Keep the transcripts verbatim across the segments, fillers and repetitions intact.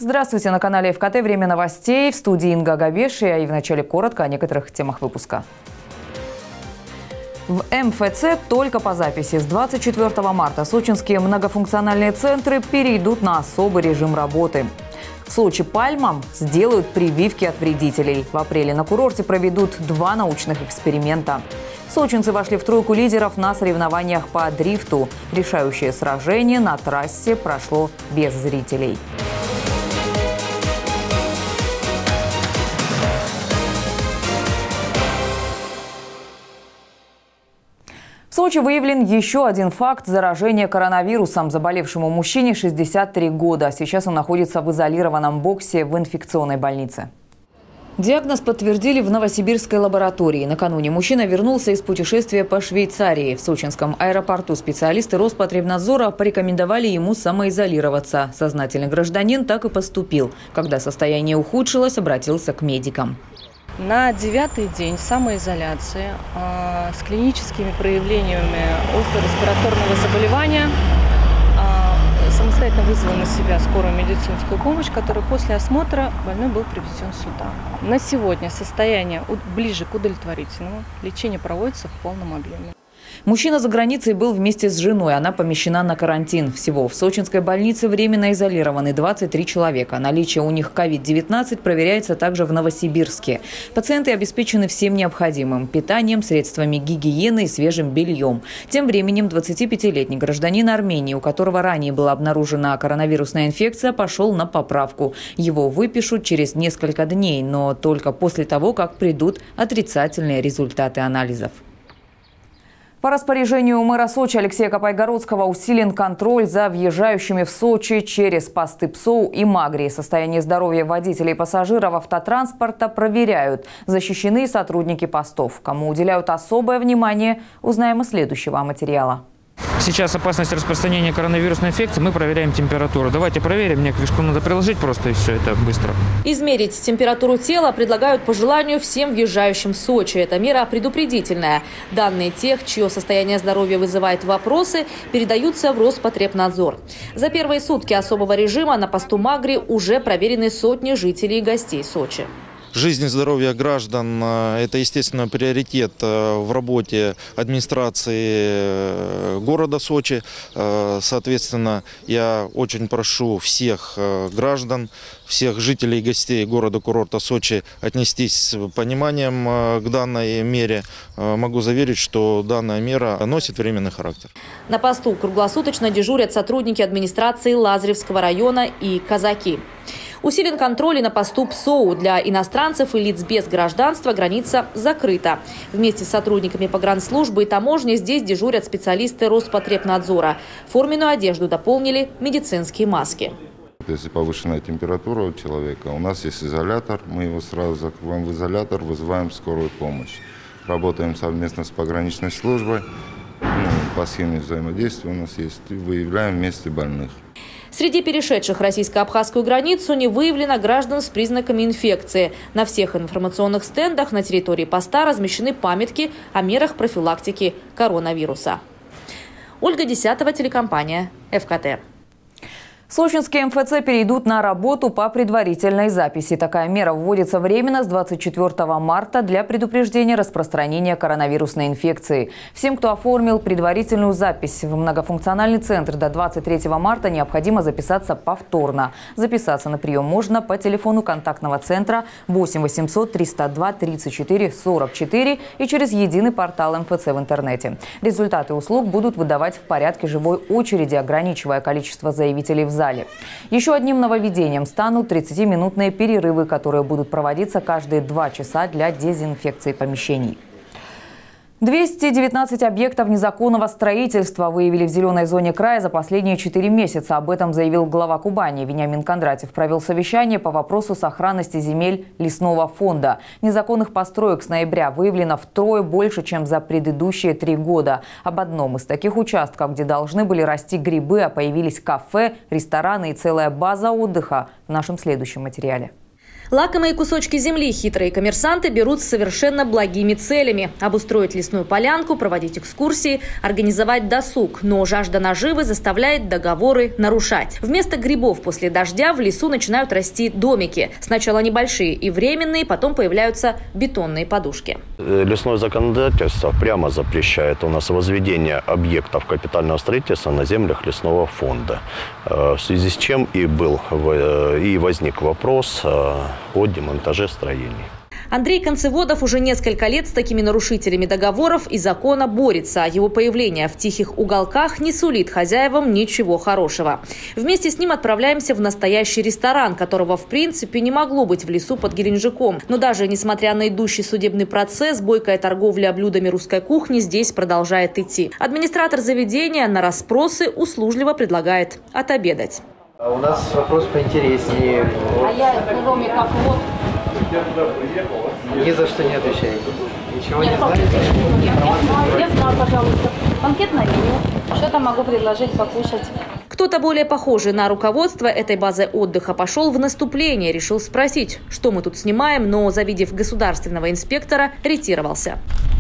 Здравствуйте, на канале эф ка тэ. Время новостей. В студии Инга Агабешия. И вначале коротко о некоторых темах выпуска. В эм эф цэ только по записи. С двадцать четвёртого марта сочинские многофункциональные центры перейдут на особый режим работы. В Сочи пальмам сделают прививки от вредителей. В апреле на курорте проведут два научных эксперимента. Сочинцы вошли в тройку лидеров на соревнованиях по дрифту. Решающее сражение на трассе прошло без зрителей. В Сочи выявлен еще один факт заражения коронавирусом. Заболевшему мужчине шестьдесят три года. Сейчас он находится в изолированном боксе в инфекционной больнице. Диагноз подтвердили в новосибирской лаборатории. Накануне мужчина вернулся из путешествия по Швейцарии. В сочинском аэропорту специалисты Роспотребнадзора порекомендовали ему самоизолироваться. Сознательный гражданин так и поступил. Когда состояние ухудшилось, обратился к медикам. На девятый день самоизоляции э, с клиническими проявлениями остро-респираторного заболевания э, самостоятельно вызвал на себя скорую медицинскую помощь, которая после осмотра больной был привезен сюда. На сегодня состояние ближе к удовлетворительному. Лечение проводится в полном объеме. Мужчина за границей был вместе с женой. Она помещена на карантин. Всего в сочинской больнице временно изолированы двадцать три человека. Наличие у них ковид девятнадцать проверяется также в Новосибирске. Пациенты обеспечены всем необходимым – питанием, средствами гигиены и свежим бельем. Тем временем двадцатипятилетний гражданин Армении, у которого ранее была обнаружена коронавирусная инфекция, пошел на поправку. Его выпишут через несколько дней, но только после того, как придут отрицательные результаты анализов. По распоряжению мэра Сочи Алексея Капайгородского усилен контроль за въезжающими в Сочи через посты ПСОУ и МАГРИ. Состояние здоровья водителей и пассажиров автотранспорта проверяют. Защищены сотрудники постов. Кому уделяют особое внимание, узнаем из следующего материала. Сейчас опасность распространения коронавирусной инфекции. Мы проверяем температуру. Давайте проверим. Мне книжку надо приложить просто, и все это быстро. Измерить температуру тела предлагают по желанию всем въезжающим в Сочи. Эта мера предупредительная. Данные тех, чье состояние здоровья вызывает вопросы, передаются в Роспотребнадзор. За первые сутки особого режима на посту МАГРИ уже проверены сотни жителей и гостей Сочи. Жизнь и здоровье граждан – это, естественно, приоритет в работе администрации города Сочи. Соответственно, я очень прошу всех граждан, всех жителей и гостей города-курорта Сочи отнестись с пониманием к данной мере. Могу заверить, что данная мера носит временный характер. На посту круглосуточно дежурят сотрудники администрации Лазаревского района и казаки. Усилен контроль и на посту ПСОУ. Для иностранцев и лиц без гражданства граница закрыта. Вместе с сотрудниками погранслужбы и таможни здесь дежурят специалисты Роспотребнадзора. Форменную одежду дополнили медицинские маски. Если повышенная температура у человека, у нас есть изолятор. Мы его сразу закрываем в изолятор, вызываем скорую помощь. Работаем совместно с пограничной службой. Ну, по схеме взаимодействия у нас есть. И выявляем вместе больных. Среди перешедших российско-абхазскую границу не выявлено граждан с признаками инфекции. На всех информационных стендах на территории поста размещены памятки о мерах профилактики коронавируса. Ольга Десятова, телекомпания эф ка тэ. Сочинские эм эф цэ перейдут на работу по предварительной записи. Такая мера вводится временно с двадцать четвёртого марта для предупреждения распространения коронавирусной инфекции. Всем, кто оформил предварительную запись в многофункциональный центр до двадцать третьего марта, необходимо записаться повторно. Записаться на прием можно по телефону контактного центра восемь восемьсот триста два тридцать четыре сорок четыре и через единый портал эм эф цэ в интернете. Результаты услуг будут выдавать в порядке живой очереди, ограничивая количество заявителей в зале. Еще одним нововведением станут тридцатиминутные перерывы, которые будут проводиться каждые два часа для дезинфекции помещений. двести девятнадцать объектов незаконного строительства выявили в зеленой зоне края за последние четыре месяца. Об этом заявил глава Кубани. Вениамин Кондратьев провел совещание по вопросу сохранности земель лесного фонда. Незаконных построек с ноября выявлено втрое больше, чем за предыдущие три года. Об одном из таких участков, где должны были расти грибы, а появились кафе, рестораны и целая база отдыха, в нашем следующем материале. Лакомые кусочки земли хитрые коммерсанты берут с совершенно благими целями – обустроить лесную полянку, проводить экскурсии, организовать досуг. Но жажда наживы заставляет договоры нарушать. Вместо грибов после дождя в лесу начинают расти домики. Сначала небольшие и временные, потом появляются бетонные подушки. Лесное законодательство прямо запрещает у нас возведение объектов капитального строительства на землях лесного фонда. В связи с чем и был и возник вопрос о демонтаже строений. Андрей Концеводов уже несколько лет с такими нарушителями договоров и закона борется. Его появление в тихих уголках не сулит хозяевам ничего хорошего. Вместе с ним отправляемся в настоящий ресторан, которого в принципе не могло быть в лесу под Геленджиком. Но даже несмотря на идущий судебный процесс, бойкая торговля блюдами русской кухни здесь продолжает идти. Администратор заведения на расспросы услужливо предлагает отобедать. А у нас вопрос поинтереснее. А я, кроме как вот... Ни за что не отвечаете. Ничего нет, не знаете? Нет, я знаю, я знаю, пожалуйста. Банкетное меню. Что-то могу предложить покушать. Кто-то более похожий на руководство этой базы отдыха пошел в наступление, решил спросить, что мы тут снимаем, но, завидев государственного инспектора, ретировался.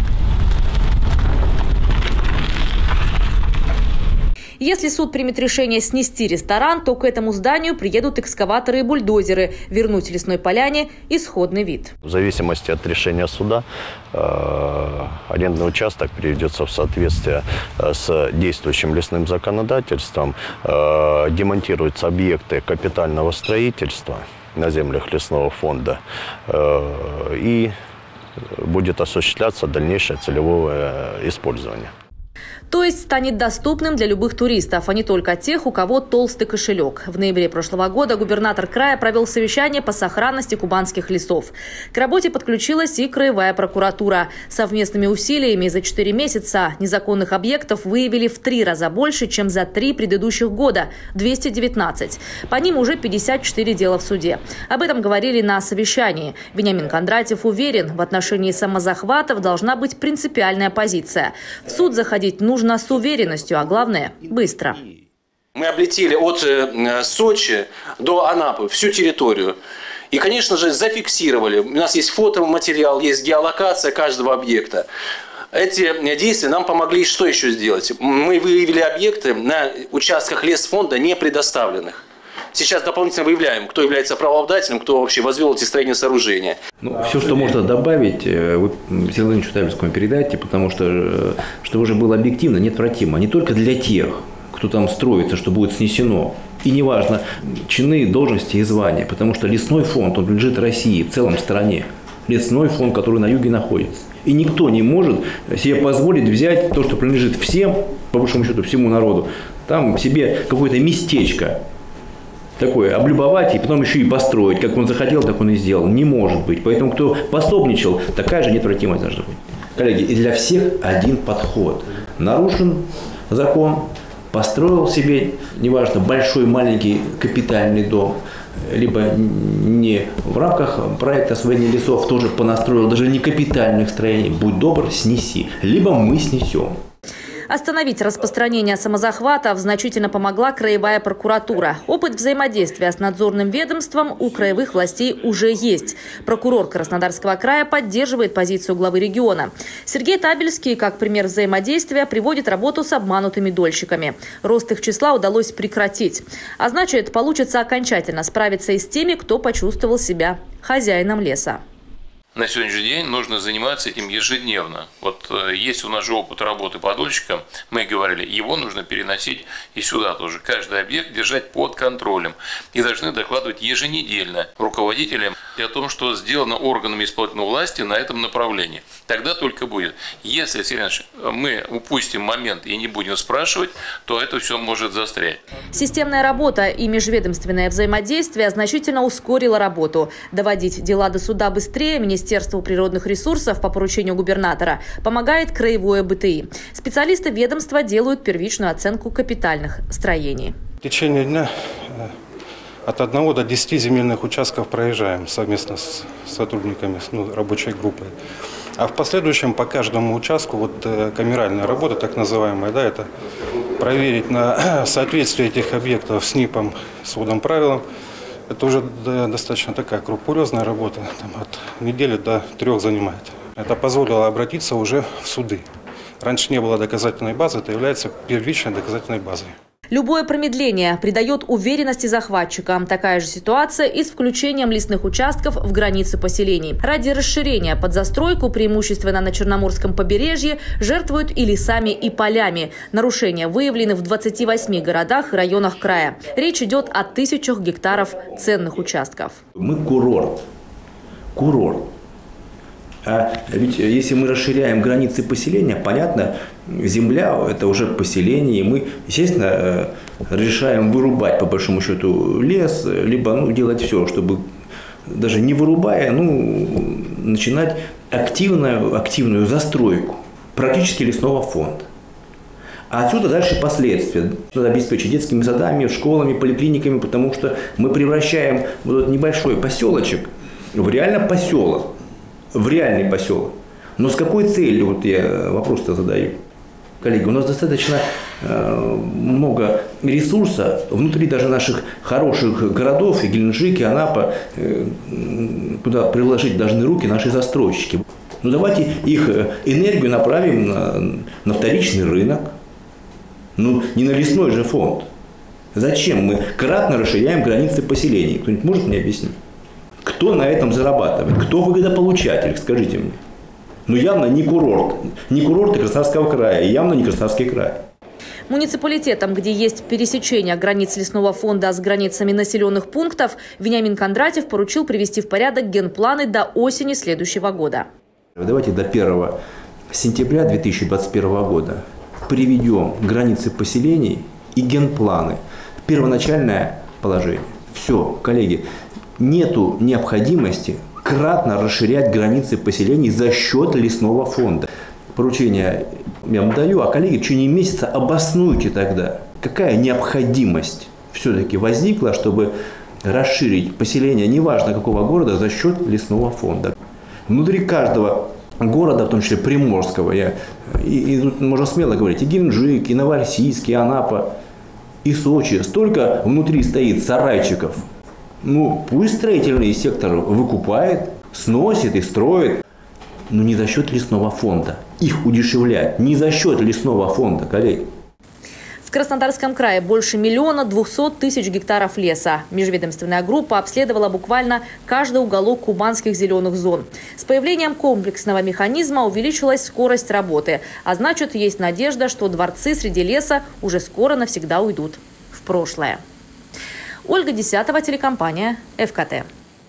Если суд примет решение снести ресторан, то к этому зданию приедут экскаваторы и бульдозеры, вернуть лесной поляне исходный вид. В зависимости от решения суда э, арендный участок приведется в соответствие с действующим лесным законодательством, э, демонтируются объекты капитального строительства на землях лесного фонда э, и будет осуществляться дальнейшее целевое использование. То есть станет доступным для любых туристов, а не только тех, у кого толстый кошелек. В ноябре прошлого года губернатор края провел совещание по сохранности кубанских лесов. К работе подключилась и краевая прокуратура. Совместными усилиями за четыре месяца незаконных объектов выявили в три раза больше, чем за три предыдущих года – двести девятнадцать. По ним уже пятьдесят четыре дела в суде. Об этом говорили на совещании. Вениамин Кондратьев уверен, в отношении самозахватов должна быть принципиальная позиция. В суд заходить нужно Нужно с уверенностью, а главное – быстро. Мы облетели от Сочи до Анапы всю территорию. И, конечно же, зафиксировали. У нас есть фотоматериал, есть геолокация каждого объекта. Эти действия нам помогли что еще сделать? Мы выявили объекты на участках лесфонда не предоставленных. Сейчас дополнительно выявляем, кто является правообладателем, кто вообще возвел эти строения сооружения. Ну, все, что можно добавить, вы Сергею Чутабельскому передайте, потому что, чтобы уже было объективно, неотвратимо. Не только для тех, кто там строится, что будет снесено. И неважно, чины, должности и звания, потому что лесной фонд, он принадлежит России, в целом стране. Лесной фонд, который на юге находится. И никто не может себе позволить взять то, что принадлежит всем, по большому счету всему народу, там себе какое-то местечко такое облюбовать и потом еще и построить. Как он захотел, так он и сделал. Не может быть. Поэтому, кто пособничал, такая же неотвратимость должна быть. Коллеги, и для всех один подход. Нарушен закон, построил себе, неважно, большой, маленький капитальный дом, либо не в рамках проекта освоения лесов тоже понастроил даже не капитальных строений. Будь добр, снеси. Либо мы снесем. Остановить распространение самозахватов значительно помогла краевая прокуратура. Опыт взаимодействия с надзорным ведомством у краевых властей уже есть. Прокурор Краснодарского края поддерживает позицию главы региона. Сергей Табельский, как пример взаимодействия, приводит работу с обманутыми дольщиками. Рост их числа удалось прекратить. А значит, получится окончательно справиться и с теми, кто почувствовал себя хозяином леса. На сегодняшний день нужно заниматься этим ежедневно. Вот э, есть у нас же опыт работы подольщиком, мы говорили, его нужно переносить и сюда тоже. Каждый объект держать под контролем. И должны докладывать еженедельно руководителям о том, что сделано органами исполнительной власти на этом направлении. Тогда только будет. Если, Сергей Иванович, мы упустим момент и не будем спрашивать, то это все может застрять. Системная работа и межведомственное взаимодействие значительно ускорило работу. Доводить дела до суда быстрее Министерство Министерству природных ресурсов по поручению губернатора помогает краевое бэ тэ и. Специалисты ведомства делают первичную оценку капитальных строений. В течение дня от одного до десяти земельных участков проезжаем совместно с сотрудниками, ну, рабочей группой. А в последующем по каждому участку вот камеральная работа, так называемая, да, это проверить на соответствие этих объектов с НИПом, с водным правилам. Это уже достаточно такая крупулезная работа, там, от недели до трех занимает. Это позволило обратиться уже в суды. Раньше не было доказательной базы, это является первичной доказательной базой. Любое промедление придает уверенности захватчикам. Такая же ситуация и с включением лесных участков в границы поселений. Ради расширения под застройку, преимущественно на Черноморском побережье, жертвуют и лесами, и полями. Нарушения выявлены в двадцати восьми городах и районах края. Речь идет о тысячах гектаров ценных участков. Мы курорт. Курорт. А ведь если мы расширяем границы поселения, понятно, земля – это уже поселение, и мы, естественно, решаем вырубать, по большому счету, лес, либо ну, делать все, чтобы даже не вырубая, ну, начинать активную, активную застройку практически лесного фонда. А отсюда дальше последствия. Надо обеспечить детскими садами, школами, поликлиниками, потому что мы превращаем вот этот небольшой поселочек в реально поселок. В реальный поселок. Но с какой целью, вот я вопрос-то задаю. Коллеги, у нас достаточно э, много ресурса внутри даже наших хороших городов, и Геленджик, и Анапа, э, куда приложить должны руки наши застройщики. Ну давайте их энергию направим на, на вторичный рынок, ну не на лесной же фонд. Зачем мы кратно расширяем границы поселений? Кто-нибудь может мне объяснить? Кто на этом зарабатывает? Кто выгодополучатель? Скажите мне. Ну явно не курорт. Не курорты Краснодарского края, и явно не Краснодарский край. Муниципалитетам, где есть пересечение границ лесного фонда с границами населенных пунктов, Вениамин Кондратьев поручил привести в порядок генпланы до осени следующего года. Давайте до первого сентября две тысячи двадцать первого года приведем границы поселений и генпланы. Первоначальное положение. Все, коллеги. Нету необходимости кратно расширять границы поселений за счет лесного фонда. Поручение я вам даю, а коллеги в течение месяца обоснуйте тогда, какая необходимость все-таки возникла, чтобы расширить поселение, неважно какого города, за счет лесного фонда. Внутри каждого города, в том числе Приморского, я, и, и тут можно смело говорить, и Геленджик, и Новороссийск, и Анапа, и Сочи, столько внутри стоит сарайчиков. Ну, пусть строительный сектор выкупает, сносит и строит, но не за счет лесного фонда. Их удешевлять не за счет лесного фонда, коллеги. В Краснодарском крае больше миллиона двухсот тысяч гектаров леса. Межведомственная группа обследовала буквально каждый уголок кубанских зеленых зон. С появлением комплексного механизма увеличилась скорость работы. А значит, есть надежда, что дворцы среди леса уже скоро навсегда уйдут в прошлое. Ольга Десятова, телекомпания эф ка тэ.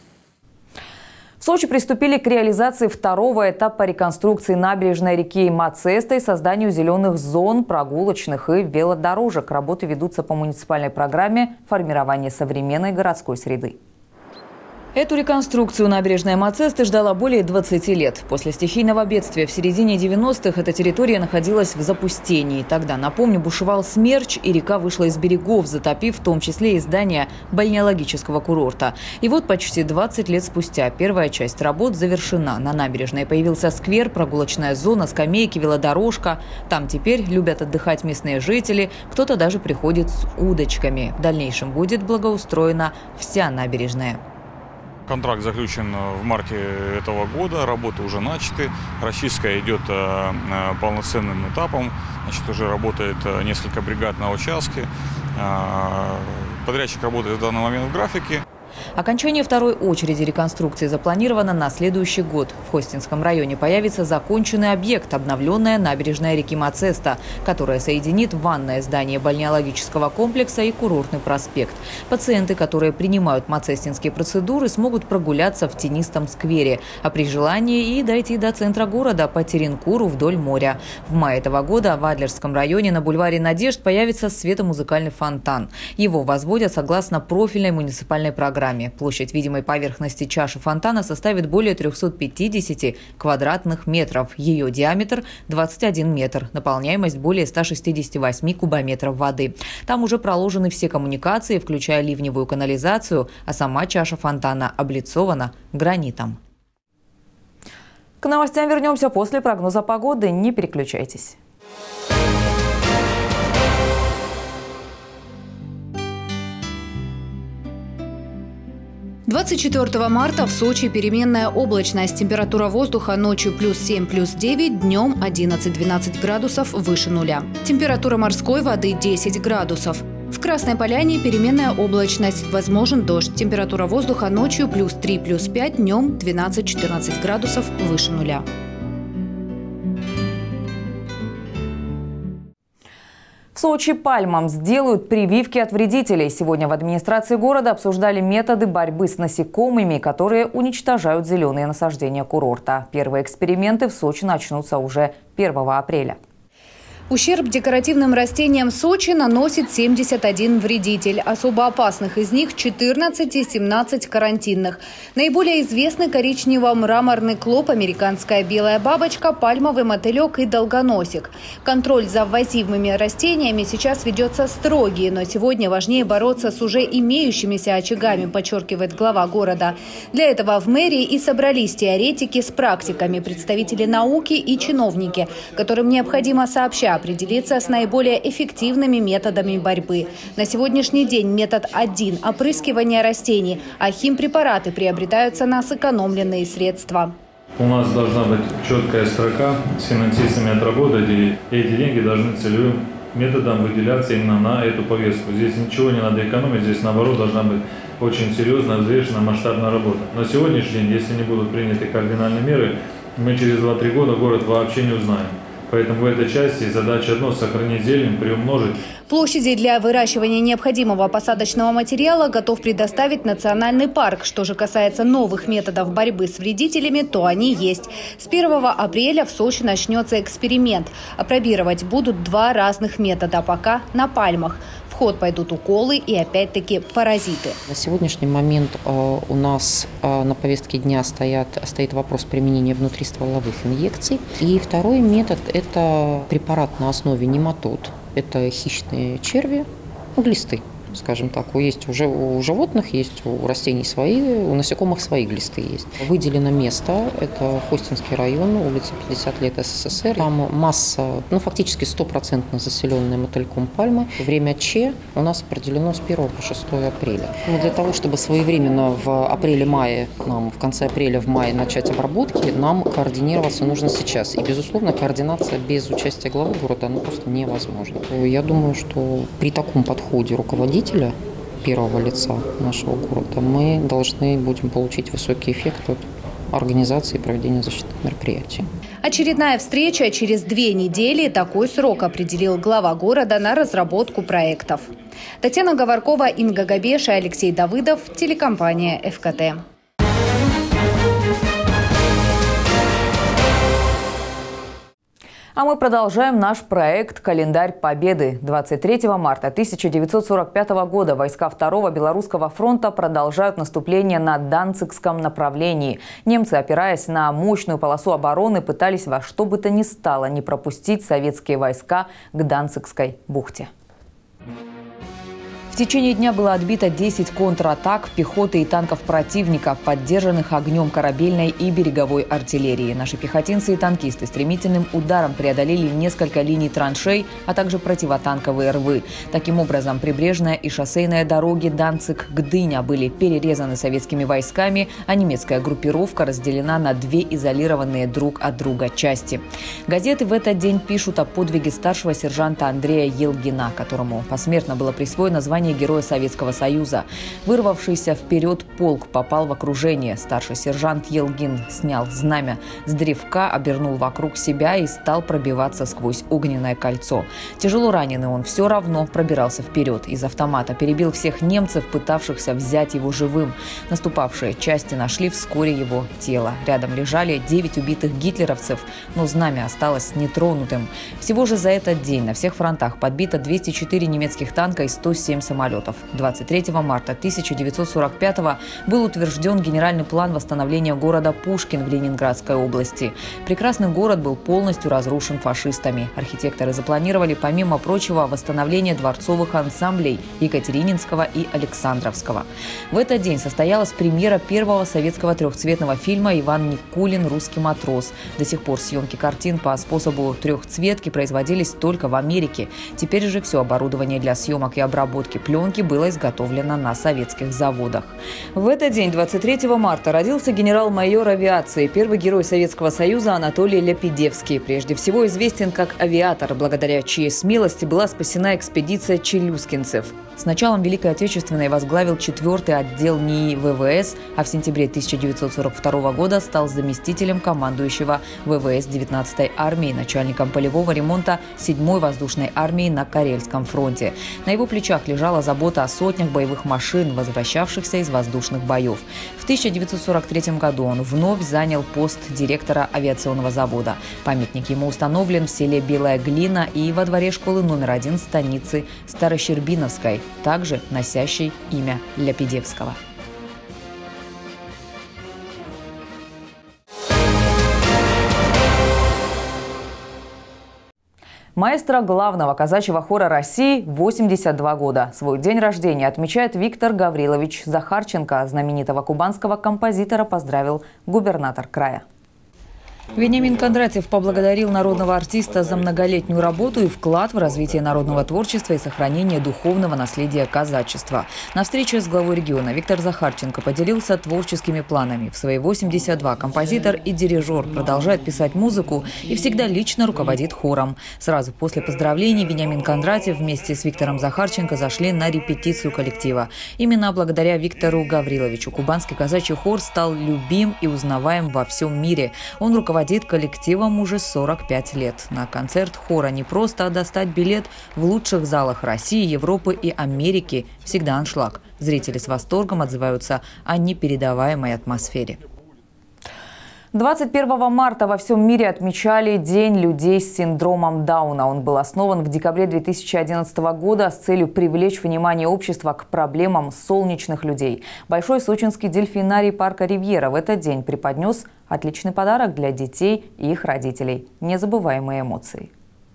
В Сочи приступили к реализации второго этапа реконструкции набережной реки Мацеста и созданию зеленых зон, прогулочных и велодорожек. Работы ведутся по муниципальной программе формирования современной городской среды. Эту реконструкцию набережной Мацесты ждала более двадцати лет. После стихийного бедствия в середине девяностых эта территория находилась в запустении. Тогда, напомню, бушевал смерч, и река вышла из берегов, затопив в том числе и здание бальнеологического курорта. И вот почти двадцать лет спустя первая часть работ завершена. На набережной появился сквер, прогулочная зона, скамейки, велодорожка. Там теперь любят отдыхать местные жители. Кто-то даже приходит с удочками. В дальнейшем будет благоустроена вся набережная. Контракт заключен в марте этого года, работы уже начаты, расчистка идет полноценным этапом, значит, уже работает несколько бригад на участке, подрядчик работает в данный момент в графике. Окончание второй очереди реконструкции запланировано на следующий год. В Хостинском районе появится законченный объект – обновленная набережная реки Мацеста, которая соединит ванное здание бальнеологического комплекса и курортный проспект. Пациенты, которые принимают мацестинские процедуры, смогут прогуляться в тенистом сквере, а при желании и дойти до центра города по Теренкуру вдоль моря. В мае этого года в Адлерском районе на бульваре Надежд появится светомузыкальный фонтан. Его возводят согласно профильной муниципальной программе. Площадь видимой поверхности чаши фонтана составит более трёхсот пятидесяти квадратных метров. Ее диаметр – двадцать один метр. Наполняемость – более ста шестидесяти восьми кубометров воды. Там уже проложены все коммуникации, включая ливневую канализацию, а сама чаша фонтана облицована гранитом. К новостям вернемся после прогноза погоды. Не переключайтесь. двадцать четвёртого марта в Сочи переменная облачность. Температура воздуха ночью плюс семь, плюс девять, днем одиннадцать-двенадцать градусов выше нуля. Температура морской воды десять градусов. В Красной Поляне переменная облачность. Возможен дождь. Температура воздуха ночью плюс три, плюс пять, днем двенадцать-четырнадцать градусов выше нуля. В Сочи пальмам сделают прививки от вредителей. Сегодня в администрации города обсуждали методы борьбы с насекомыми, которые уничтожают зеленые насаждения курорта. Первые эксперименты в Сочи начнутся уже первого апреля. Ущерб декоративным растениям Сочи наносит семьдесят один вредитель. Особо опасных из них четырнадцать и семнадцать карантинных. Наиболее известны коричнево-мраморный клоп, американская белая бабочка, пальмовый мотылек и долгоносик. Контроль за ввозимыми растениями сейчас ведется строгий, но сегодня важнее бороться с уже имеющимися очагами, подчеркивает глава города. Для этого в мэрии и собрались теоретики с практиками, представители науки и чиновники, которым необходимо сообща определиться с наиболее эффективными методами борьбы. На сегодняшний день метод один – опрыскивание растений, а химпрепараты приобретаются на сэкономленные средства. У нас должна быть четкая строка с финансистами отработать, и эти деньги должны целевым методом выделяться именно на эту повестку. Здесь ничего не надо экономить, здесь наоборот должна быть очень серьезная, взвешенная, масштабная работа. На сегодняшний день, если не будут приняты кардинальные меры, мы через два-три года город вообще не узнаем. Поэтому в этой части задача одно – сохранить зелень, приумножить. Площади для выращивания необходимого посадочного материала готов предоставить национальный парк. Что же касается новых методов борьбы с вредителями, то они есть. С первого апреля в Сочи начнется эксперимент. Опробировать будут два разных метода, пока на пальмах. В ход пойдут уколы и опять-таки паразиты. На сегодняшний момент э, у нас э, на повестке дня стоят, стоит вопрос применения внутристволовых инъекций. И второй метод – это препарат на основе нематод. Это хищные черви, глисты, скажем так. Есть уже у животных, есть у растений свои, у насекомых свои глисты есть. Выделено место, это Хостинский район, улица пятьдесят лет СССР. Там масса, ну фактически стопроцентно заселенная мотыльком пальмы. Время Ч у нас определено с первого по шестое апреля. Но для того, чтобы своевременно в апреле-мае, нам в конце апреля, в мае начать обработки, нам координироваться нужно сейчас. И, безусловно, координация без участия главы города, она просто невозможна. Я думаю, что при таком подходе руководителя первого лица нашего города мы должны будем получить высокий эффект от организации и проведения защитных мероприятий. Очередная встреча через две недели. Такой срок определил глава города на разработку проектов. Татьяна Говоркова, Инга Габеша, Алексей Давыдов, телекомпания эф ка тэ. А мы продолжаем наш проект «Календарь Победы». двадцать третьего марта тысяча девятьсот сорок пятого года войска Второго Белорусского фронта продолжают наступление на Данцигском направлении. Немцы, опираясь на мощную полосу обороны, пытались во что бы то ни стало не пропустить советские войска к Данцигской бухте. В течение дня было отбито десять контратак пехоты и танков противника, поддержанных огнем корабельной и береговой артиллерии. Наши пехотинцы и танкисты стремительным ударом преодолели несколько линий траншей, а также противотанковые рвы. Таким образом, прибрежная и шоссейная дороги Данциг-Гдыня были перерезаны советскими войсками, а немецкая группировка разделена на две изолированные друг от друга части. Газеты в этот день пишут о подвиге старшего сержанта Андрея Елгина, которому посмертно было присвоено звание Героя Советского Союза. Вырвавшийся вперед полк попал в окружение. Старший сержант Елгин снял знамя с древка, обернул вокруг себя и стал пробиваться сквозь огненное кольцо. Тяжело раненый он все равно пробирался вперед. Из автомата перебил всех немцев, пытавшихся взять его живым. Наступавшие части нашли вскоре его тело. Рядом лежали девять убитых гитлеровцев, но знамя осталось нетронутым. Всего же за этот день на всех фронтах подбито двести четыре немецких танка и сто семь самолетов. двадцать третьего марта тысяча девятьсот сорок пятого был утвержден генеральный план восстановления города Пушкин в Ленинградской области. Прекрасный город был полностью разрушен фашистами. Архитекторы запланировали, помимо прочего, восстановление дворцовых ансамблей Екатерининского и Александровского. В этот день состоялась премьера первого советского трехцветного фильма «Иван Никулин. Русский матрос». До сих пор съемки картин по способу трехцветки производились только в Америке. Теперь же все оборудование для съемок и обработки пленки было изготовлено на советских заводах. В этот день, двадцать третьего марта, родился генерал-майор авиации, первый герой Советского Союза Анатолий Ляпидевский. Прежде всего известен как авиатор, благодаря чьей смелости была спасена экспедиция челюскинцев. С началом Великой Отечественной возглавил четвертый отдел НИИ ВВС, а в сентябре тысяча девятьсот сорок второго года стал заместителем командующего ВВС девятнадцатой армии, начальником полевого ремонта седьмой воздушной армии на Карельском фронте. На его плечах лежала забота о сотнях боевых машин, возвращавшихся из воздушных боев. В тысяча девятьсот сорок третьем году он вновь занял пост директора авиационного завода. Памятник ему установлен в селе Белая Глина и во дворе школы номер один станицы Старощербиновской, также носящей имя Ляпидевского. Маэстро главного казачьего хора России восемьдесят два года. Свой день рождения отмечает Виктор Гаврилович Захарченко. Знаменитого кубанского композитора поздравил губернатор края. Вениамин Кондратьев поблагодарил народного артиста за многолетнюю работу и вклад в развитие народного творчества и сохранение духовного наследия казачества. На встрече с главой региона Виктор Захарченко поделился творческими планами. В свои восемьдесят два композитор и дирижер продолжает писать музыку и всегда лично руководит хором. Сразу после поздравлений Вениамин Кондратьев вместе с Виктором Захарченко зашли на репетицию коллектива. Именно благодаря Виктору Гавриловичу кубанский казачий хор стал любим и узнаваем во всем мире. Он руководит Руководит коллективом уже сорок пять лет. На концерт хора не просто достать билет. В лучших залах России, Европы и Америки всегда аншлаг. Зрители с восторгом отзываются о непередаваемой атмосфере. двадцать первого марта во всем мире отмечали День людей с синдромом Дауна. Он был основан в декабре две тысячи одиннадцатого года с целью привлечь внимание общества к проблемам солнечных людей. Большой сочинский дельфинарий парка «Ривьера» в этот день преподнес отличный подарок для детей и их родителей. Незабываемые эмоции.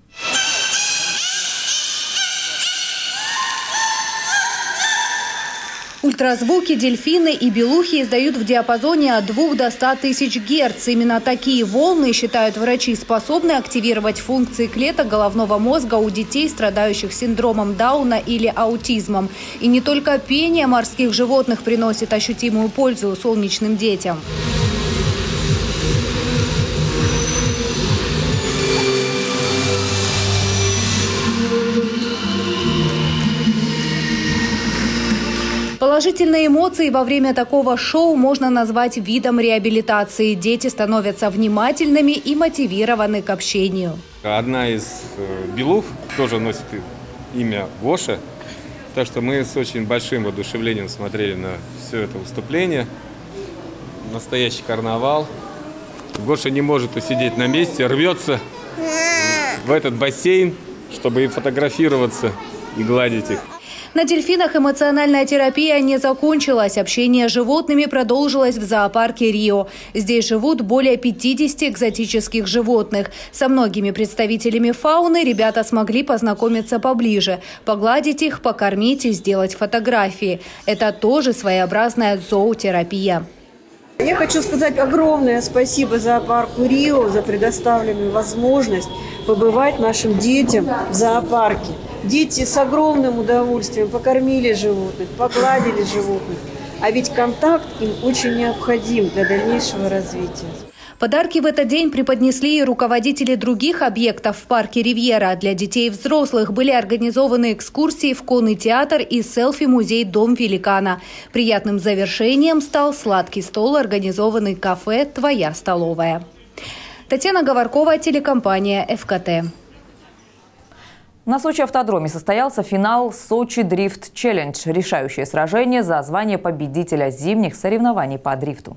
Ультразвуки дельфины и белухи издают в диапазоне от двух до ста тысяч герц. Именно такие волны, считают врачи, способны активировать функции клеток головного мозга у детей, страдающих синдромом Дауна или аутизмом. И не только пение морских животных приносит ощутимую пользу солнечным детям. Положительные эмоции во время такого шоу можно назвать видом реабилитации. Дети становятся внимательными и мотивированы к общению. Одна из белух тоже носит имя Гоша. Так что мы с очень большим воодушевлением смотрели на все это выступление. Настоящий карнавал. Гоша не может усидеть на месте, рвется в этот бассейн, чтобы и фотографироваться, и гладить их. На дельфинах эмоциональная терапия не закончилась. Общение с животными продолжилось в зоопарке Рио. Здесь живут более пятидесяти экзотических животных. Со многими представителями фауны ребята смогли познакомиться поближе, погладить их, покормить и сделать фотографии. Это тоже своеобразная зоотерапия. Я хочу сказать огромное спасибо зоопарку Рио за предоставленную возможность побывать нашим детям в зоопарке. Дети с огромным удовольствием покормили животных, погладили животных. А ведь контакт им очень необходим для дальнейшего развития. Подарки в этот день преподнесли и руководители других объектов в парке «Ривьера». Для детей и взрослых были организованы экскурсии в конный театр и селфи-музей «Дом великана». Приятным завершением стал сладкий стол, организованный кафе «Твоя столовая». Татьяна Говоркова, телекомпания эф ка тэ. На Сочи автодроме состоялся финал «Сочи Дрифт Челлендж» – решающее сражение за звание победителя зимних соревнований по дрифту.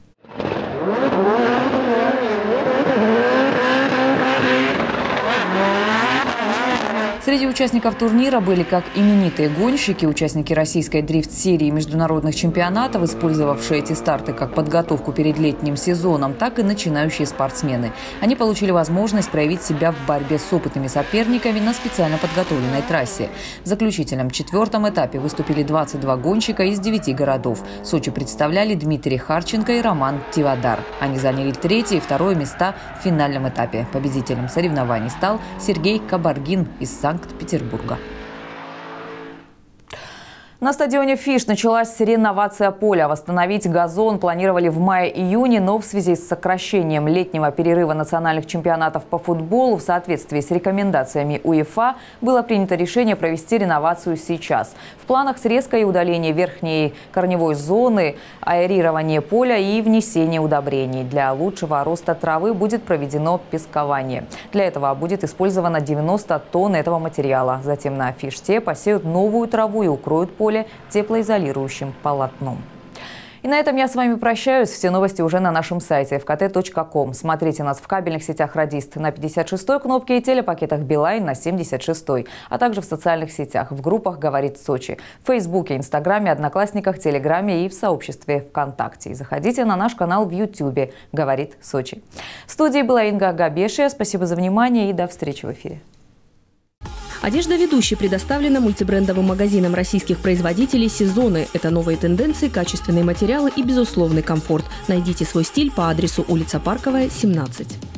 Среди участников турнира были как именитые гонщики, участники российской дрифт-серии международных чемпионатов, использовавшие эти старты как подготовку перед летним сезоном, так и начинающие спортсмены. Они получили возможность проявить себя в борьбе с опытными соперниками на специально подготовленной трассе. В заключительном четвертом этапе выступили двадцать два гонщика из девяти городов. Сочи представляли Дмитрий Харченко и Роман Тивадар. Они заняли третье и второе места в финальном этапе. Победителем соревнований стал Сергей Кабаргин из Санкт-Петербурга. На стадионе «Фиш» началась реновация поля. Восстановить газон планировали в мае-июне, но в связи с сокращением летнего перерыва национальных чемпионатов по футболу в соответствии с рекомендациями УЕФА было принято решение провести реновацию сейчас. В планах срезка и удаление верхней корневой зоны, аэрирование поля и внесение удобрений. Для лучшего роста травы будет проведено пескование. Для этого будет использовано девяносто тонн этого материала. Затем на «Фиште» посеют новую траву и укроют поле теплоизолирующим полотном. И на этом я с вами прощаюсь. Все новости уже на нашем сайте эф ка тэ точка ком. Смотрите нас в кабельных сетях «Радист» на пятьдесят шестой кнопке и телепакетах «Билайн» на семьдесят шестой, а также в социальных сетях, в группах «Говорит Сочи», в Фейсбуке, Инстаграме, Одноклассниках, Телеграме и в сообществе ВКонтакте. И заходите на наш канал в Ютубе «Говорит Сочи». В студии была Инга Габешия. Спасибо за внимание и до встречи в эфире. Одежда ведущей предоставлена мультибрендовым магазином российских производителей «Сезоны». Это новые тенденции, качественные материалы и безусловный комфорт. Найдите свой стиль по адресу улица Парковая, семнадцать.